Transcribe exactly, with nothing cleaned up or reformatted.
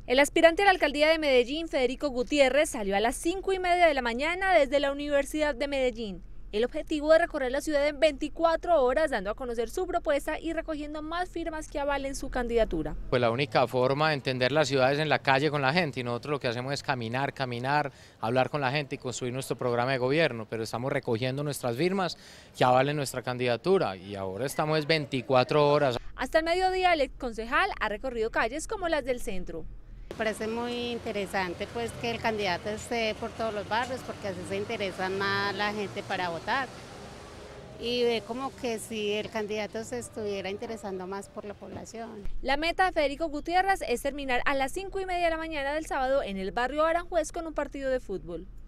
El aspirante a la alcaldía de Medellín, Federico Gutiérrez, salió a las cinco y media de la mañana desde la Universidad de Medellín. El objetivo de recorrer la ciudad en veinticuatro horas, dando a conocer su propuesta y recogiendo más firmas que avalen su candidatura. Pues la única forma de entender las ciudades es en la calle con la gente, y nosotros lo que hacemos es caminar, caminar, hablar con la gente y construir nuestro programa de gobierno, pero estamos recogiendo nuestras firmas que avalen nuestra candidatura y ahora estamos veinticuatro horas. Hasta el mediodía el ex concejal ha recorrido calles como las del centro. Me parece muy interesante pues que el candidato esté por todos los barrios, porque así se interesa más la gente para votar y ve como que si el candidato se estuviera interesando más por la población. La meta de Federico Gutiérrez es terminar a las cinco y media de la mañana del sábado en el barrio Aranjuez con un partido de fútbol.